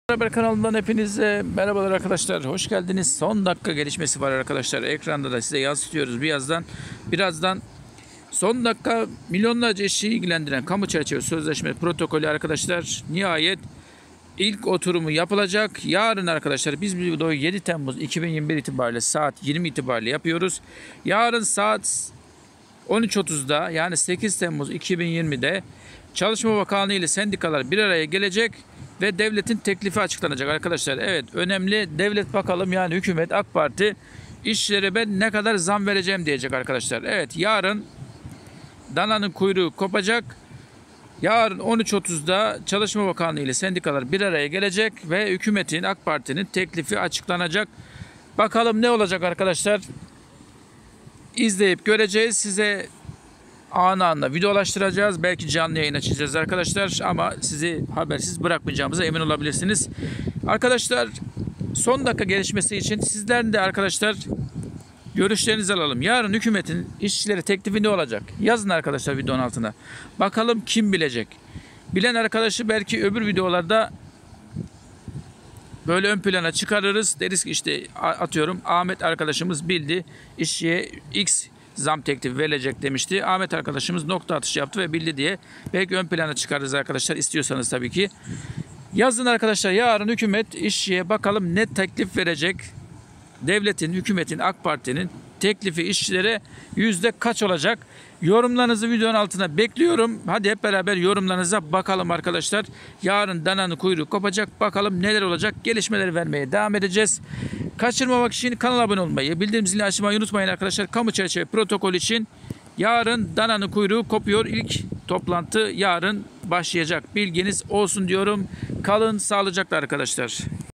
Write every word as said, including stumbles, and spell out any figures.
Haber kanalından hepinize merhabalar arkadaşlar. Hoş geldiniz. Son dakika gelişmesi var arkadaşlar. Ekranda da size yansıtıyoruz birazdan. Birazdan son dakika milyonlarca işçiyi ilgilendiren kamu çerçeve sözleşme protokolü arkadaşlar nihayet ilk oturumu yapılacak. Yarın arkadaşlar biz bu videoyu yedi Temmuz iki bin yirmi bir itibariyle saat yirmi itibariyle yapıyoruz. Yarın saat on üç otuzda yani sekiz Temmuz iki bin yirmide Çalışma Bakanlığı ile sendikalar bir araya gelecek ve devletin teklifi açıklanacak arkadaşlar. Evet, önemli. Devlet bakalım, yani hükümet, AK Parti işçilere ben ne kadar zam vereceğim diyecek arkadaşlar. Evet, yarın dananın kuyruğu kopacak. Yarın on üç otuzda Çalışma Bakanlığı ile sendikalar bir araya gelecek ve hükümetin, AK Parti'nin teklifi açıklanacak. Bakalım ne olacak arkadaşlar? İzleyip göreceğiz. Size anı anla videolaştıracağız. Belki canlı yayın açacağız arkadaşlar. Ama sizi habersiz bırakmayacağımıza emin olabilirsiniz. Arkadaşlar, son dakika gelişmesi için sizlerin de arkadaşlar görüşlerinizi alalım. Yarın hükümetin işçilere teklifi ne olacak? Yazın arkadaşlar videonun altına. Bakalım kim bilecek? Bilen arkadaşı belki öbür videolarda böyle ön plana çıkarırız. Deriz ki işte atıyorum Ahmet arkadaşımız bildi. İşçiye X zam teklifi verilecek demişti. Ahmet arkadaşımız nokta atışı yaptı ve bildi diye belki ön plana çıkarırız arkadaşlar, istiyorsanız tabii ki. Yazın arkadaşlar, yarın hükümet işçiye bakalım ne teklif verecek? Devletin, hükümetin, AK Parti'nin teklifi işçilere yüzde kaç olacak? Yorumlarınızı videonun altına bekliyorum. Hadi hep beraber yorumlarınıza bakalım arkadaşlar. Yarın dananın kuyruğu kopacak. Bakalım neler olacak? Gelişmeleri vermeye devam edeceğiz. Kaçırmamak için kanala abone olmayı, bildirim zilini açmayı unutmayın arkadaşlar. Kamu çerçeve protokol için yarın dananın kuyruğu kopuyor. İlk toplantı yarın başlayacak. Bilginiz olsun diyorum. Kalın sağlıcakla arkadaşlar.